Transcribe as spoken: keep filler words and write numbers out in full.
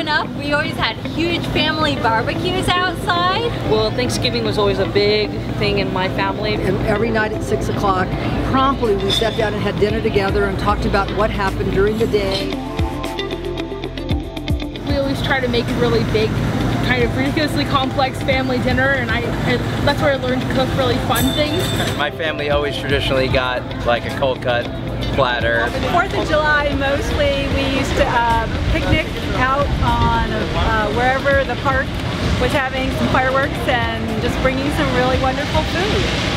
growing up, we always had huge family barbecues outside. Well, Thanksgiving was always a big thing in my family. And every night at six o'clock, promptly we sat down and had dinner together and talked about what happened during the day. We always try to make a really big, kind of ridiculously complex family dinner, and I, I that's where I learned to cook really fun things. My family always traditionally got like a cold cut platter. Fourth of July, mostly we used to uh, picnic out on uh, wherever the park was having some fireworks and just bringing some really wonderful food.